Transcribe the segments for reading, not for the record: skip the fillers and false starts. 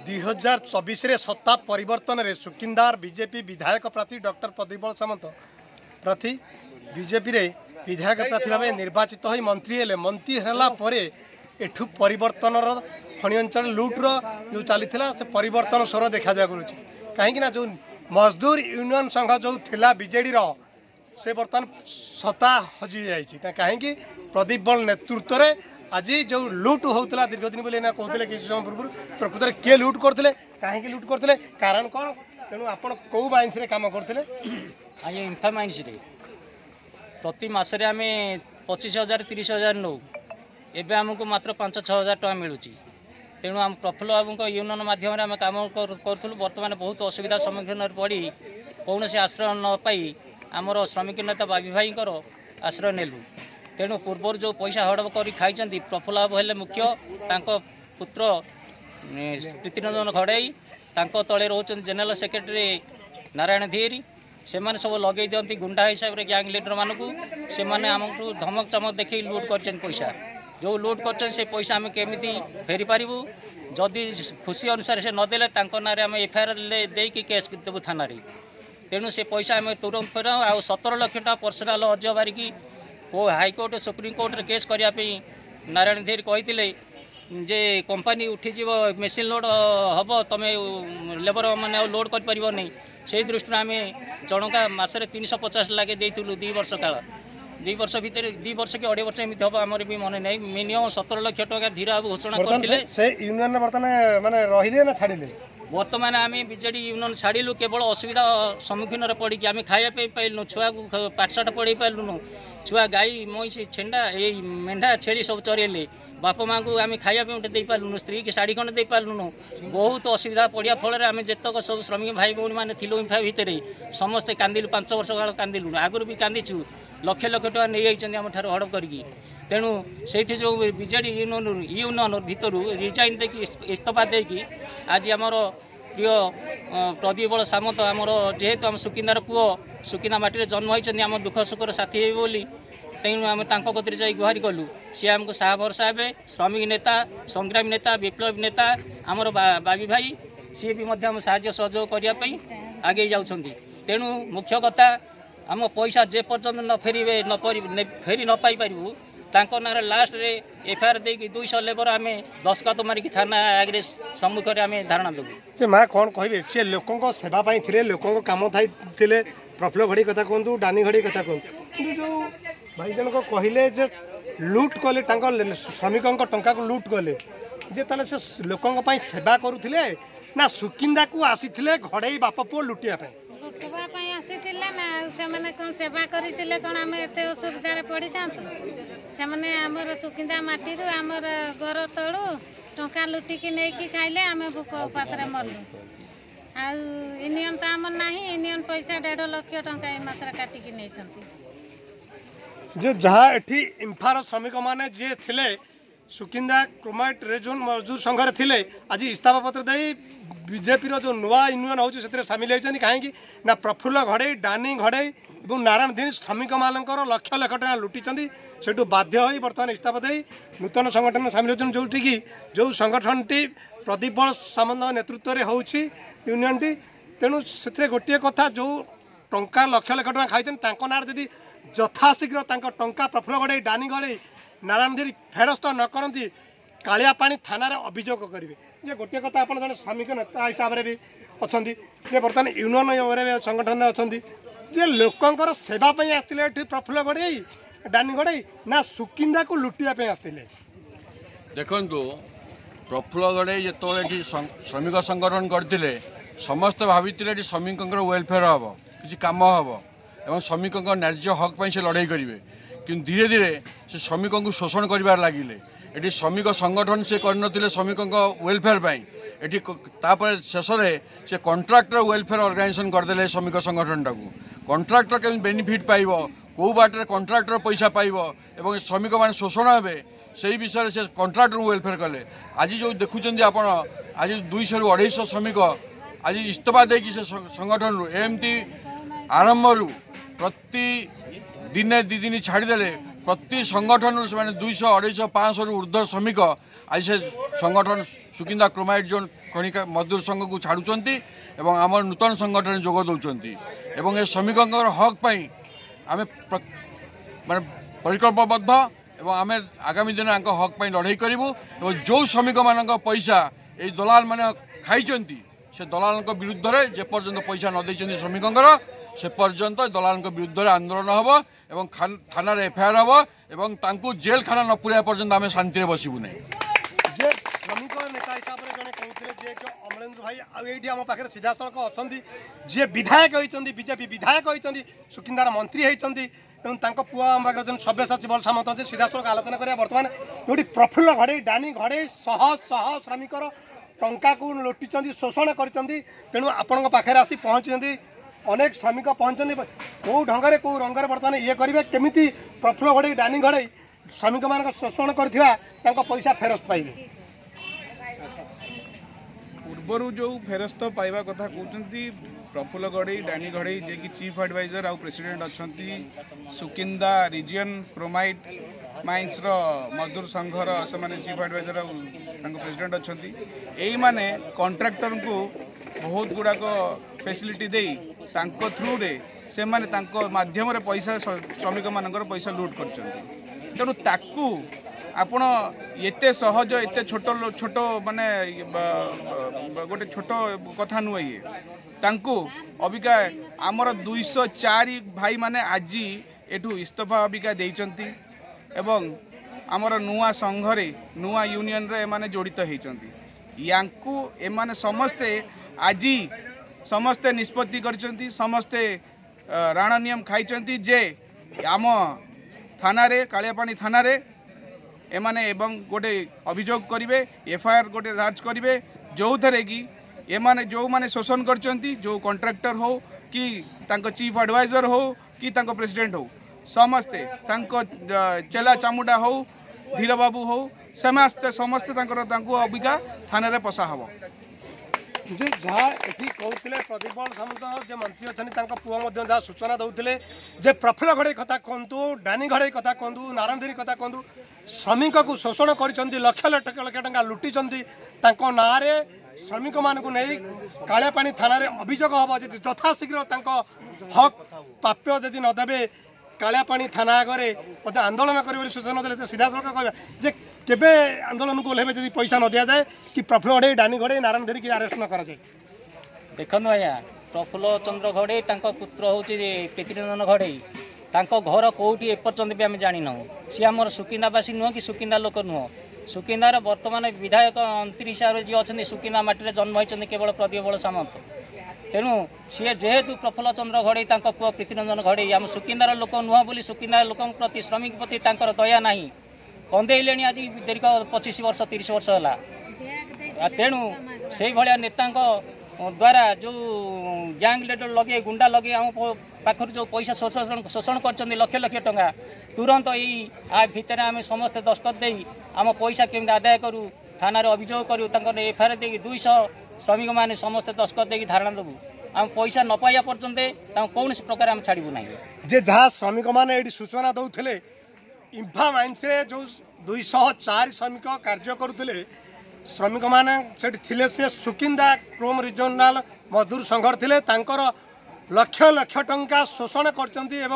2024 रे सत्ता परिवर्तन रे सुकिंदार बीजेपी विधायक प्रार्थी डॉक्टर प्रदीप सामंत प्रार्थी बीजेपी रे विधायक प्रार्थी भाव निर्वाचित हो मंत्री हेले मंत्री है एठू परिवर्तन खनि अंचल लुट्र जो चली से परिवर्तन स्वर देखा कहीं जो मजदूर यूनियन संघ जो थिला बीजेडी से बर्तमान सत्ता हजि जाइए कहीं प्रदीप बल नेतृत्व में आज जो लुट होता दीर्घ दिन बोले कहते किसी समय पूर्व प्रकृत में किए लुट करते कहीं लुट करते कारण कौन तेणु आप कौ माइंस काम करते आगे इनफा माइंस प्रति मसरे आम 25,000 30,000 नौ एवं आमको मात्र 5-6 हजार टका मिलूँ तेणु आम प्रफुल्ल बाबू यूनियन मध्यम आम कम करूँ बर्तमान बहुत असुविधा सम्मुखीन पड़ी कौन आश्रय न पाई आमर श्रमिक नेता बाबी भाई आश्रय नेलु तेणु पूर्व जो पैसा हड़प कर खाई प्रफुल्ल बाबू हेले मुख्य पुत्र प्रीतिरंजन घड़ाई तले रोच जनरल सेक्रेटरी नारायण धीरी से मैंने सब लगे दिखती गुंडा हिसाब से गैंग लीडर मानक से आमको धमक चमक देखिए लुट कर पैसा जो लुट कर से पैसा आम केमी फेरी पारू जदि खुशी अनुसार से नदेले ना आम एफआईआर देकी केस देवु थाना तेणु से पैसा आम तुरंत फेर आ 17 लाख टका पर्सनाल अर्ज बारिकी हाईकोर्ट सुप्रीमकोर्ट केस करने नारायण धीर कहते जे कंपनी उठीज मेसीन लोड हम तुम्हें लेबर मैंने लोड कर से दृष्टि आम जनका मसरे 350 लाख देलु 2 वर्ष काल 2 वर्ष भितर 2 वर्ष कि 2.5 वर्ष एमती हम आमर भी मन नहीं मिनिमम 17 लाख टका धीर बाबू घोषणा करते बर्तमान आम बीजेडी यूनियन छाड़ू केवल असुविधा सम्मुखीन पड़ी आम खायापी पाइलु छुआ को पाठशाठ पढ़े पार्लुनु छुआ गाई मईसी छेंडा ये मेढ़ा छेली सब चरेले बापा माँ को आम खायापी दे पार्लुनु स्त्री की शाढ़ी खंडे दे पार्लुनु बहुत असुविधा पड़ा फल आम जितक सब श्रमिक भाई भौणी मैंने थिलु इम्फा भितर समस्ते कांदिलु 5 वर्ष काल कांदिलु आगुरी भी कांदीचु लक्ष लक्ष टका नहीं जाइए आम ठार हड़प करके तेणु से जो बीजेडी यूनियन भितर रिजाइन देकी इस्तीफा देकी आज आमर प्रिय प्रदीप बल सामंत आमर जेहेतु आम सुकिंदार पुओ सुकिंदा माटी जन्म होती आम दुख सुखर साथी हे बोली तेणु आम कतिर जा गुहारी कलु सी आमको साहा भरसा हे श्रमिक नेता संग्रामी नेता विप्लवी नेता आमर बाबी भाई सी भी साहाय्य सहयोग करने आगे जाऊँगी तेणु मुख्य कथा आम पैसा जे पर्यंत न फेरे न फेरी न पाई पारू तांको नारे लास्ट रे एफआईआर देकी 200 लेबर आम दस्खत मारिकी थाना आगे सम्मुख में आम धारणा देबू माँ कौन कहे सी लोकों सेवा थे लोकों काम थे प्रफुल्ल घड़ी कथा कहतु डानी घड़ी कथा कहतु जो भाई जन को कहले जे लुट कले श्रमिकों टंका को लुट कले जे ताले से लोकों सेवा करुले ना सुकिंदा को आसी घड़े बाप पुओ लुटिया लुटवाई आसीला ना से कौन सेवा करते कौन आम एत असुविधा पड़ जातु से आमर सुकिंदा माटी आमर घर तलू टंका लुटिकी नहीं खाइले आम भूक पात्र मरलु यूनियन तो आम ना यूनियन पैसा 1.5 लाख टंका ए मात्र काटिकी नहीं जो जहाँ एठी इम्फार श्रमिक मैंने जे थिले सुकिंदा क्रोमाइट रेजोन मजदूर संघ थे आज इस्तीफा पत्र दे बीजेपी जो नुआ यूनियन हो सामिल होती कहीं ना प्रफुल्ल घड़े डानी घड़े और नारायण धीर श्रमिक मानकर लक्ष लक्ष टका लुटिंट से बाध्य हो बर्तमान इस्तीफा दे नूतन संगठन सामिल होती जोटि जो संगठन टी प्रदीप बल सामंत नेतृत्व में हो यूनियन टी तेणु से गोटे कथा जो टंका लक्ष लक्ष टका खाई ना जदि यथाशीघ्र टंका प्रफुल्ल घड़े डानी घड़े नारायण धीर फेरस्त न करती कालिया पानी थाना अभियोग करेंगे जे गोटे कथा आप जन श्रमिक नेता हिसाब से भी अच्छा बर्तमान यूनियन संगठन अच्छा जे लोकंर सेवाई आसते प्रफुल्ल घड़े डानी घड़े ना सुकिंदा को लुटिया आसते देखु प्रफुल्ल घड़े जो श्रमिक संगठन करते समस्त भावी श्रमिक वेलफेयर हम किसी कम हम और श्रमिक न्याय्य हक से लड़ाई करेंगे कि धीरे धीरे से श्रमिक को शोषण कर लगिले ये श्रमिक संगठन से करनथिले श्रमिक वेलफेयर ये शेष में से कंट्राक्टर वेलफेयर ऑर्गेनाइजेशन करदे श्रमिक संगठन टाक कंट्राक्टर केमी बेनिफिट पाइब कौ बाटे कंट्राक्टर पैसा पाइब और श्रमिक मैंने शोषण हे से विषय से कंट्राक्टर वेलफेयर कले आज जो देखुं आप आज 200 ରୁ 250 श्रमिक आज इस्तीफा देकी से संगठन एमती आरंभ प्रति दिने 2 दिन छाड़देले प्रति संगठन से 200 250 500 रु ऊर्ध्व श्रमिक आज से संगठन सुकिंदा क्रोमाइट जोन खनिका मजदूर संघ को छाड़ुंट एवं आम नूतन संगठन जोग दौरान एवं ए श्रमिक हक आम माने परिकल्पबद्ध एवं आम आगामी दिन हक लड़ाई करूँ और जो श्रमिक मान पैसा ये दलाल मैंने खाई से दलाल विरुद्ध में जेपर्यंत पैसा न देते श्रमिक से पर्यंत दलाल विरुद्ध में आंदोलन हम एवं थाना एफआईआर हम एवं तांको जेल खाना न पुराया पर्यंत आम शांति बसबू नहीं। जे श्रमिक नेता हिसाब से जड़े कहते अमरेंद्र भाई आम पाखे सीधा सड़क अच्छा जी विधायक होती बीजेपी विधायक होती सुकिंदार मंत्री होती पुआ पाखे जो सब्यसाची बल सामंत अच्छे सीधा सड़क आलोचना करा बर्तमान जो प्रफुल्ल घड़े डानी घड़े शह शह श्रमिकर टंका को लुटिंट शोषण करेणु आपण पाखे आसी पहुँची अनेक श्रमिक पहुँचते कौ ढंग से कौ रंग बर्तमान ये करेंगे केमी प्रफुल्ल घड़े डानी घड़े श्रमिक मान शोषण कर पैसा फेरस्त पाइबे पूर्वर जो फेरस्त पाइबा कथा कहते प्रफुल्ल घड़ई डानी घड़ई जे कि चीफ एडवाइजर आउ प्रेसिडेंट अच्छा सुकिंदा रिजियन क्रोमाइट माइंस मजदूर संघर से चीफ एडवाइजर प्रेसिडेंट अच्छा यही माने कॉन्ट्रैक्टर को बहुत गुड़ाक फैसिलिटी दे थ्रू रे से माने माध्यम पैसा श्रमिक मानकर पैसा लुट कर तेणु ताकू आपण एते सहज एते छोट छोट माने गोटे छोट कथा नुह ये तांकू अबिका आमर 204 भाई माने आज एठू इस्तीफा अबिका देइचंती एवं आमर नुआ संघरे नुआ यूनियन रे माने जोड़ित होइचंती यांकू एमाने समस्ते आज समस्ते निष्पत्ति करचंती समस्ते राणा नियम खाइचंती जे आम थाना रे कालियापानी थाना रे एमाने एवं गोटे अभियोग करेंगे एफआईआर गोटे दर्ज करेंगे जो थे कि एमाने जो माने शोषण करचंती जो कॉन्ट्रैक्टर हो कि तांको चीफ एडवाइजर हो कि तांको प्रेसिडेंट हो समस्ते तांको चेला चामुंडा हो धीर बाबू हो समस्ते समस्ते तांको अबिका थाना रे पसा हबो जे जहाँ एठी कहते प्रदीप सामंत जो मंत्री अच्छा पुआ जहाँ सूचना दौले जे प्रफुल्ल घड़े कथा कहतु डानी घड़े कथा कहतु नारायणधीरी कथा कहतु श्रमिक को शोषण कर लक्ष लक्ष लक्ष टका लुटिंट ना श्रमिक मान नहीं कालियापानी थाना अभियोग हम यथाशीघ्र हक प्राप्य जदि नदेवे कालियापानी थाना आगे आंदोलन कर सूचना देते सीधा सड़क कह जे केबे आंदोलन को ओह्लेबे जदि पैसा न दिया जाए कि प्रफुल्ल घड़े डानी घड़े नारायणधीरी की अरेस्ट न करा जाए। देखो आज्ञा प्रफुल्ल चंद्र घड़े पुत्र हूँ प्रीतिरंजन घड़े घर कौटी एपर्यंत भी आम जानी ना सी आम सुकिंदावासी नुह कि सुकिंदा लोक नुह सुकिंदार बर्तमान विधायक मंत्री हिसाब से जी अच्छा सुकिंदा माटी जन्म होती केवल प्रदीप बल सामंत तेणु सी जेहेतु प्रफुल्ल चंद्र घड़े पुआ प्रीतिरंजन घड़े आम सुकिंदार लोक नुह बोली सुकिंदार लोक प्रति श्रमिक प्रति दया ना कंदेले आज दीर्घ 25 वर्ष 30 वर्ष है तेणु से भाया नेता द्वारा जो गैंग लीडर लगे गुंडा लगे आम पाखर जो पैसा शोषण कर लक्ष लक्ष टंका तुरंत यही भितर आम समस्ते दस्तखत दे आम पैसा केमी आदाय करूँ थाना अभियोग करूँ एफआईआर दे 200 श्रमिक मैंने समस्ते दस्तखत दे धारणा देवु आम पैसा न पाइबा पर्यंत कौन प्रकार आम छाड़ू ना जे जहाँ श्रमिक मैंने सूचना दौले इम्फा माइंस जो 204 श्रमिक कार्य करुले श्रमिक मैंने से सुकिंदा क्रोम रिजनाल मजदूर संघर थे लक्ष लक्ष टंका शोषण कर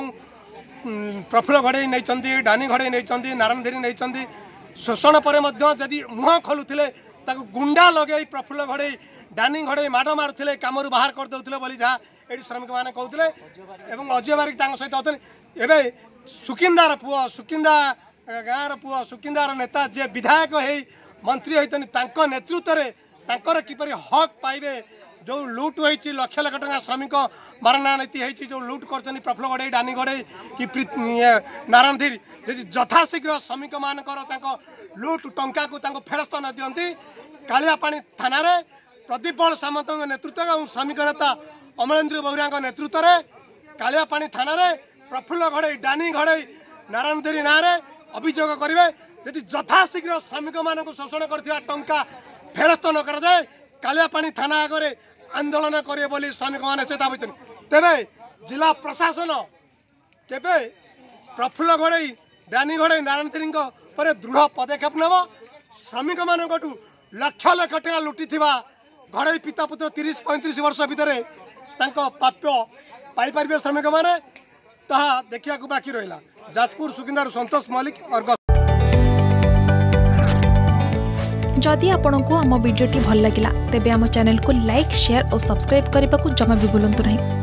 प्रफुल्ल घड़े नहीं डानी घड़े नहीं नारायणधीरी नहीं शोषण पर जदि मुह खोलुले गुंडा लगे प्रफुल्ल घड़े डानी घड़े माड़ मारुले कम बाहर करदे बोली जहाँ ये श्रमिक मैंने कहते अजय बारिक सहित अच्छा एवं सुकिंदार पुआ सुकिंदा गाँव पुआ सुकिंदार नेता जे विधायक हो मंत्री होती नेतृत्व में किपर हक पाइबे जो लुट होती लक्ष लक्ष टका श्रमिक मारणा नीति होती जो लुट कर प्रफुल्ल घड़े डानी घड़े कि नारायणधीरी यदि यथाशीघ्र श्रमिक मानकर लुट टंका को फेरस्त न दिखती कालियापानी थाना प्रदीप बल सामंत नेतृत्व और श्रमिक नेता अमरेंद्र बहुरिया नेतृत्व में कालियापानी थाना प्रफुल्ल घड़े डानी घड़े नारायणधीरी ना अभियोग करेंगे यदि यथाशीघ्र श्रमिक मान शोषण कर टंका फेरस्त न कर जाए कालियापानी थाना आगे आंदोलन करेंगे बोली श्रमिक मैंने चेतावती तेरे जिला प्रशासन केबे प्रफुल्ल घड़े डैनी घोड़े नारायण तिरी पर दृढ़ पदक्षेप नेब श्रमिक मानू लक्ष लक्ष टका लुटी घड़ई पिता पुत्र 30-35 वर्ष भितर प्राप्य पाइपर श्रमिक मैंने देखा बाकी रहा। जाजपुर सुकिंदार संतोष मल्लिक और जदि आपंक आम भिडी भल लगा तेब आम चैनल को लाइक शेयर और सब्सक्राइब करने को जमा भी भूलु नहीं।